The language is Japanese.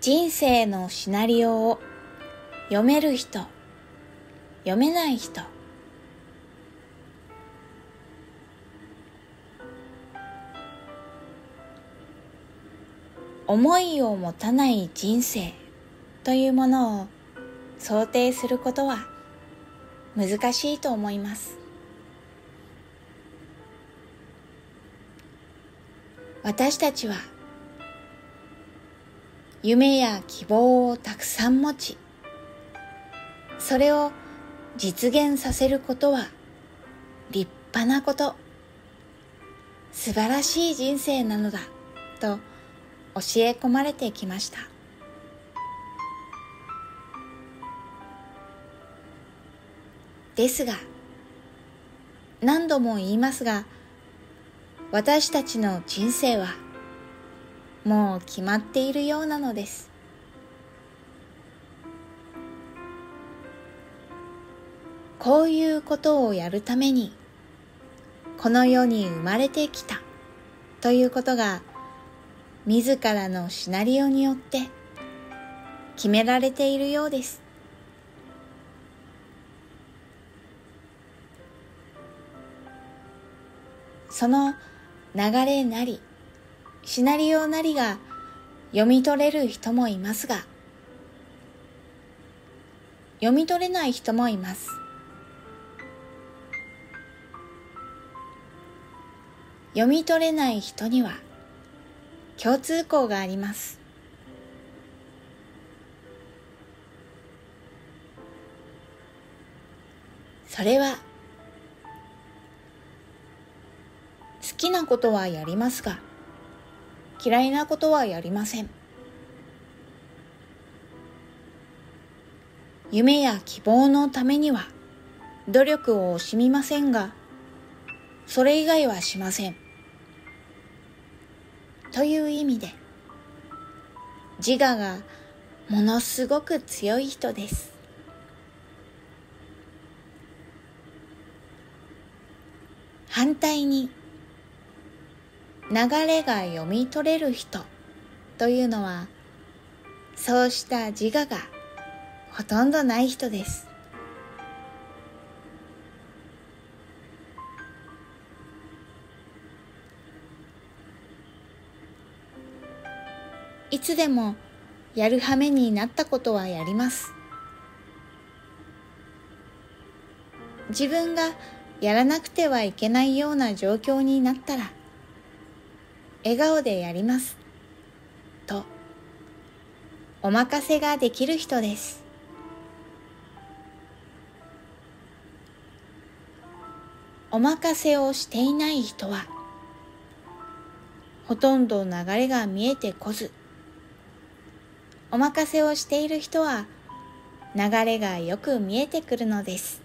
人生のシナリオを読める人、読めない人。思いを持たない人生というものを想定することは難しいと思います。私たちは夢や希望をたくさん持ち、それを実現させることは立派なこと、素晴らしい人生なのだと教え込まれてきました。ですが、何度も言いますが、私たちの人生はもう決まっているようなのです。こういうことをやるためにこの世に生まれてきたということが自らのシナリオによって決められているようです。その流れなりシナリオなりが読み取れる人もいますが、読み取れない人もいます。読み取れない人には共通項があります。それは好きなことはやりますが嫌いなことはやりません。夢や希望のためには努力を惜しみませんが、それ以外はしません。という意味で、自我がものすごく強い人です。反対に、流れが読み取れる人というのは、そうした自我がほとんどない人です。いつでもやる羽目になったことはやります。自分がやらなくてはいけないような状況になったら、笑顔でやりますとお任せができる人です。お任せをしていない人はほとんど流れが見えてこず、お任せをしている人は流れがよく見えてくるのです。